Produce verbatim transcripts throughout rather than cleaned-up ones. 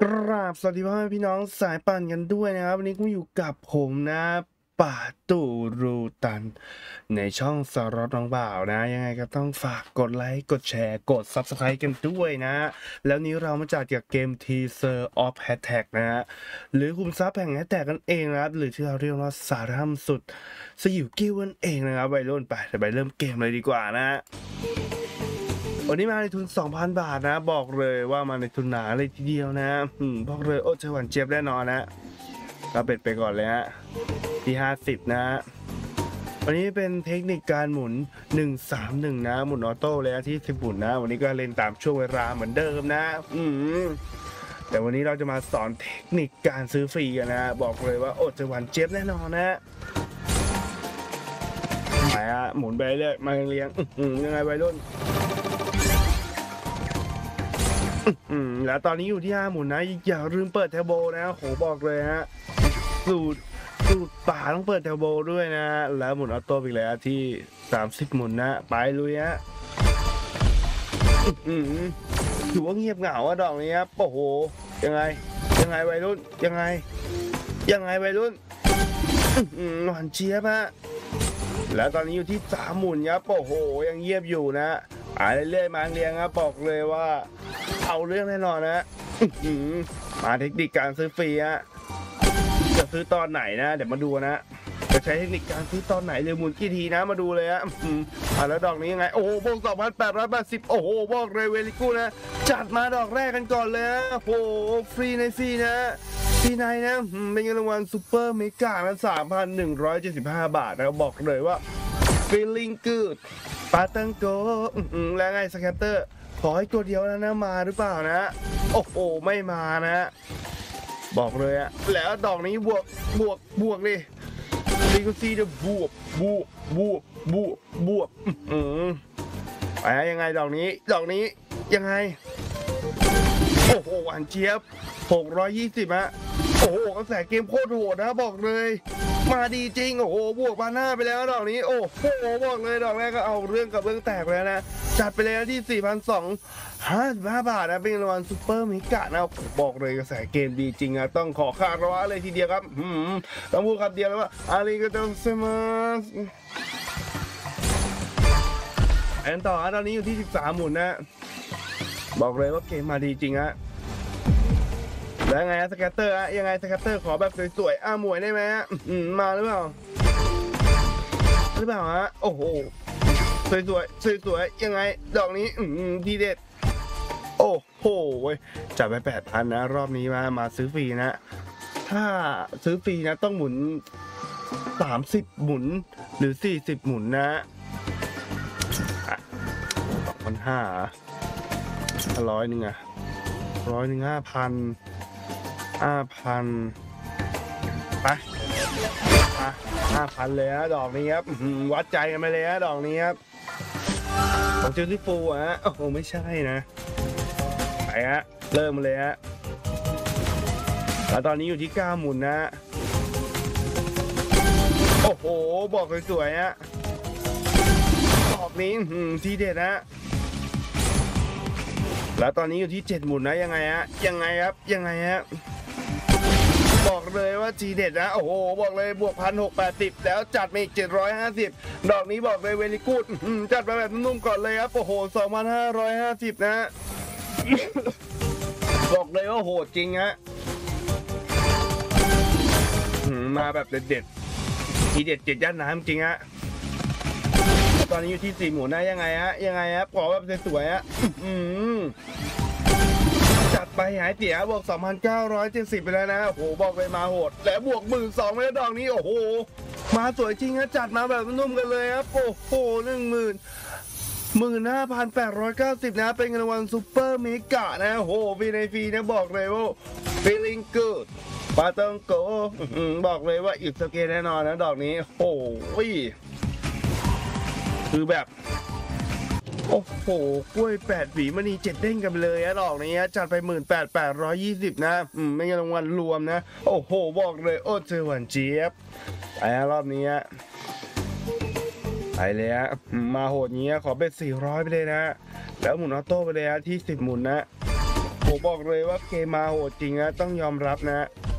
กราบสวัสดีพ่อแม่พี่น้องสายปั่นกันด้วยนะครับวันนี้กูอยู่กับผมนะป่าตู่รูตันในช่องสารน้องบ่าวนะยังไงก็ต้องฝากกดไลค์กดแชร์กด ซับสไครบ์ กันด้วยนะแล้วนี้เรามาจัดกับเกม Teaser of Attack นะฮะหรือคุมทรัพย์แห่งแฮชแท็กกันเองนะครับหรือที่เราเรียกว่าสารห้ำสุดสยิวกิ้วกันเองนะครับไปรุ่นไปไปเริ่มเกมเลยดีกว่านะวันนี้มาในทุน สองพัน บาทนะบอกเลยว่ามาในทุนหนาเลยทีเดียวนะอืมบอกเลยโอ้เจวันเจี๊ยบแน่นอนนะเราเป็ดไปก่อนเลยฮะที่ห้าสิบนะวันนี้เป็นเทคนิคการหมุนหนึ่งสามหนึ่งนะหมุนออโต้เลยที่สิบหมุนนะวันนี้ก็เล่นตามช่วงเวลาเหมือนเดิมนะอืมแต่วันนี้เราจะมาสอนเทคนิคการซื้อฟรีกันนะบอกเลยว่าโอ้เจวันเจี๊ยบแน่นอนนะไปฮะหมุนไปเรื่อยมาเรียงอืมยังไงวัยรุ่นอืมแล้วตอนนี้อยู่ที่ห้าหมุนนะอย่าลืมเปิดเทอร์โบนะโหบอกเลยฮะสูตรสูตรป่าต้องเปิดเทอร์โบด้วยนะแล้วหมุนออโต้อีกแล้วที่สามสิบหมุนนะไปลุยฮะอืมถือว่าเงียบเหงาอะดอกนี้ครับโอ้โหยังไงยังไงวัยรุ่นยังไงยังไงวัยรุ่นอืมหวานเจี๊ยบฮะแล้วตอนนี้อยู่ที่สามหมุนครับโอ้โหยังเงียบอยู่นะอ่าเรื่อยๆมาเรียงครับบอกเลยว่าเอาเรื่องแน่นอนนะมาเทคนิคการซื้อฟรีฮะจะซื้อตอนไหนนะเดี๋ยวมาดูนะจะใช้เทคนิคการซื้อตอนไหนหรือหมุนกี่ทีนะมาดูเลยฮะอ่าแล้วดอกนี้ยังไงโอ้โหบวกสองพันแปดร้อยแปดสิบโอ้โหบอกเลยเวลิกูนะจัดมาดอกแรกกันก่อนเลยโอ้โหฟรีในฟรีนะฟรีในนะเป็นเงินรางวัลซูเปอร์เมกานะสามพันหนึ่งร้อยเจ็ดสิบห้าบาทนะบอกเลยว่า feeling good ปาตังโกแล้วไงสแคปเตอร์ขอให้ตัวเดียวแล้วนะมาหรือเปล่านะโอ้โหไม่มานะบอกเลยอะแล้วดอกนี้บวกบวกบวกดิลีกูซีจะบวกบวกบวกบวกบวกอืมไปยังไงดอกนี้ดอกนี้ยังไงโอ้โหหวานเจี๊ยบหกร้อยยี่สิบฮะโอ้โหกระแสเกมโคตรโหดนะบอกเลยมาดีจริงโอ้โหบวกมาหน้าไปแล้วดอกนี้โอ้โหบอกเลยดอกแรกก็เอาเรื่องกับเรื่องแตกแล้วนะจัดไปเลยที่ สี่พันสองร้อยห้าสิบห้า บาทนะเป็นรางวัลซูเปอร์มิกะนะบอกเลยกระแสเกมดีจริงนะต้องขอคาระวะเลยทีเดียวครับอืมต้องพูดคำเดียวแล้วว่าอาริกาโตเซมัสแอนต่อตอนนี้อยู่ที่สิบสามหมุนนะบอกเลยว่าเกมมาดีจริงฮะแล้วไงสแกตเตอร์อะยังไงสแกตเตอร์ขอแบบสวยๆอ้าหมวยได้ไหมฮะมาหรือเปล่าหรือเปล่าฮะโอ้โหสวยๆสวยๆยังไงดอกนี้ทีเด็ดโอ้โหจัดไปแปดพันนะรอบนี้มามาซื้อฟรีนะถ้าซื้อฟรีนะต้องหมุนสามสิบหมุนหรือสี่สิบหมุนนะสองพันห้าร้อยหนึ่งอะร้อยหนึ่งห้าพันห้าพันไปอ่ะห้าพันเลยฮะดอกนี้ครับวัดใจกันไปเลยฮะดอกนี้ครับของเจลซี่ฟูฮะโอ้โหไม่ใช่นะไปฮะเริ่มเลยฮะแล้วตอนนี้อยู่ที่เก้าหมุนนะโอ้โหบอกสวยๆฮะดอกนี้ทีเด็ดนะแล้วตอนนี้อยู่ที่เจ็ดหมุนนะยังไงฮะยังไงครับยังไงฮะบอกเลยว่าทีเด็ดนะโอ้โหบอกเลยบวกพันหกแปดสิบแล้วจัดมาอีกเจ็ดร้อยห้าสิบดอกนี้บอกเลยเวลิกูดจัดมาแบบนุ่มๆก่อนเลยครับโอ้โหสองพันห้าร้อยห้าสิบนะบอกเลยว่าโหดจริงฮะมาแบบเด็ดๆทีเด็ดเจ็ดย่านน้ำจริงฮะตอนนี้อยู่ที่สี่หมุนนะยังไงฮะยังไงฮะขอแบบสวยๆฮะจัดไปหายเสียบวก สองพันเก้าร้อยเจ็ดสิบ ไปแล้วนะโอ้โหบอกเลยมาโหดและบวก หนึ่งหมื่นสองพัน ไปแล้วดอกนี้โอ้โหมาสวยจริงฮะจัดมาแบบนุ่มกันเลยครับโอ้โห หนึ่งหมื่น หนึ่งหมื่นห้าพันแปดร้อยเก้าสิบ นะเป็นเงินรางวัลซูเปอร์เมกะนะโอ้โหฟรีในฟรีนะบอกเลยว่า feeling good ปาตังโกบอกเลยว่าอิดสเกตแน่นอนนะดอกนี้โอ้โหคือแบบโอ้โหกล้วยแปดหวีมณีเจ็ดเด้งกันเลยอะดอกนี้จัดไป หนึ่งหมื่นแปดพันแปดร้อยยี่สิบ นะอืมไม่ใช่รางวัลรวมนะโอ้โหบอกเลยโอ้เจอหวานเจี๊ยบไปรอบนี้ไปเลยฮะมาโหดนี้ขอเป็นสี่ร้อยไปเลยนะแล้วหมุนออโต้ไปเลยฮะที่สิบหมุนนะโอ้บอกเลยว่าเกมมาโหดจริงนะต้องยอมรับนะ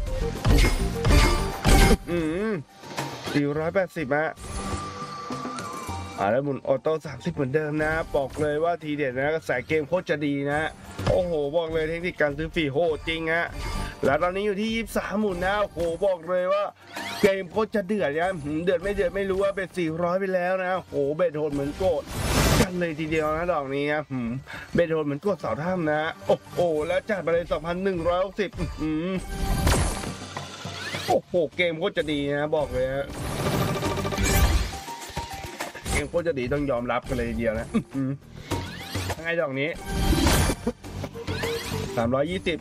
อืมสี่ร้อยแปดสิบฮะอ่าแล้วหมุนออโต้สามสิบเหมือนเดิมนะบอกเลยว่าทีเด็ดนะกระแสเกมโคตรจะดีนะโอ้โหบอกเลยเทคนิคการซื้อฟรีโหดจริงฮะแล้วตอนนี้อยู่ที่ยี่สิบสามหมุนนะโอ้โหบอกเลยว่าเกมโคตรจะเดือดนะเดือดไม่เดือดไม่รู้ว่าเป็นสี่ร้อยไปแล้วนะโอ้โหเบ็ดโหดเหมือนโกดกันเลยทีเดียวนะดอกนี้นะเบ็ดโหดเหมือนกดเสาถ้ำนะโอ้โหแล้วจัดไปเลย สองพันหนึ่งร้อยหกสิบ อืมโอ้โหเกมโคตรจะดีนะบอกเลยฮะเกมโคตรจะดีต้องยอมรับกันเลยทีเดียวนะยังไงดอกนี้สามร้อยยี่สิบ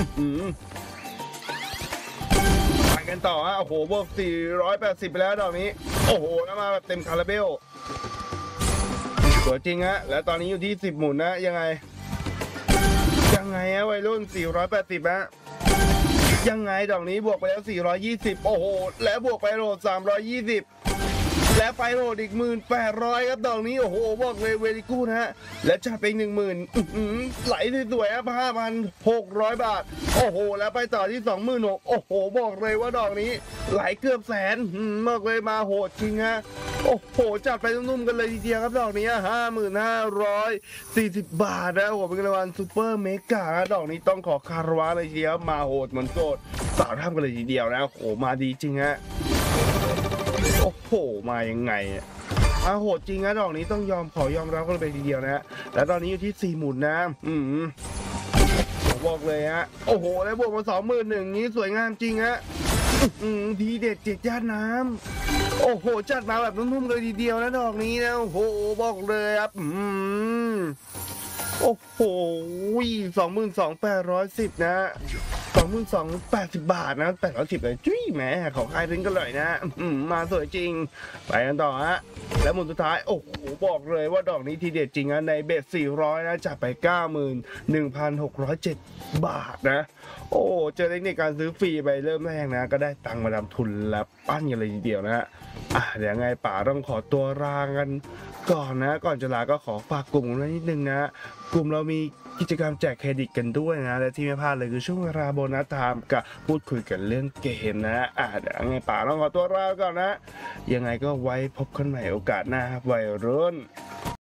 ไปกันต่อฮะโอ้โหบวกสี่ร้อยแปดสิบไปแล้วดอกนี้โอ้โหแล้วมาแบบเต็มคาราเบลสวยจริงฮะแล้วตอนนี้อยู่ที่สิบหมุนนะยังไงยังไงฮะวัยรุ่นสี่ร้อยแปดสิบฮะยังไงดอกนี้บวกไปแล้วสี่ร้อยยี่สิบโอ้โหและบวกไปโหลดสามร้อยยี่สิบและไปโหลดอีกหมื่นแปดร้อยครับดอกนี้โอ้โหบอกเลยเวลิกูนะฮะและจัดไปหนึ่งหมื่นไหลสวยๆครับห้าพันหกร้อยบาทโอ้โหแล้วไปต่อที่สองหมื่นหกโอ้โหบอกเลยว่าดอกนี้ไหลเกือบแสนบอกเลยมาโหดจริงฮะโอ้โหจัดไปนุ่มๆกันเลยทีเดียวครับดอกนี้ห้าหมื่นห้าร้อยสี่สิบบาทนะโอ้โหเป็นรางวัลซูเปอร์เมกาดอกนี้ต้องขอคารวะเลยทีเดียวมาโหดเหมือนโกดสาวทำกันเลยทีเดียวนะโอ้โหมาดีจริงฮะโอ้โหมายังไงมาโหดจริงนะดอกนี้ต้องยอมขอยอมรับกันไปทีเดียวนะแล้วตอนนี้อยู่ที่สี่หมุนนะอืมผมบอกเลยฮะโอ้โหแล้วบวกมาสองหมื่นหนึ่งนี้สวยงามจริงฮะทีเด็ดเจ็ดย่านน้ำโอ้โหจัดมาแบบนุ่มๆเลยทีเดียวนะดอกนี้นะโอ้โหบอกเลยครับอืมโอ้โหสองหมื่นสองแปดร้อยสิบนะสองหมื่นสองแปดสิบบาทนะแปดร้อยสิบเลยจุ้ยแหมขอคลายถึงกันเลยนะอืมมาสวยจริงไปกันต่อฮะแล้วหมุนสุดท้ายโอ้โหบอกเลยว่าดอกนี้ทีเด็ดจริงนะในเบสสี่ร้อยนะจัดไป เก้าหมื่นหนึ่งพันหกร้อยเจ็ด บาทนะโอ้เจอเทคนิคการซื้อฟรีไปเริ่มแรกนะก็ได้ตังค์มาทำทุนแล้วปั้นกันเลยทีเดียวนะฮะอ่ะเดี๋ยวไงป๋าต้องขอตัวลากันก่อนนะก่อนจะลาก็ขอฝากกลุ่มกันนิดนึงนะกลุ่มเรามีกิจกรรมแจกเครดิตกันด้วยนะและที่ไม่พลาดเลยคือช่วงเวลาโบนัสไทม์กับพูดคุยกันเรื่องเกมนะอ่ะเดี๋ยวไงป๋าต้องขอตัวลาก่อนนะยังไงก็ไว้พบกันใหม่โอกาสหน้าครับวัยรุ่น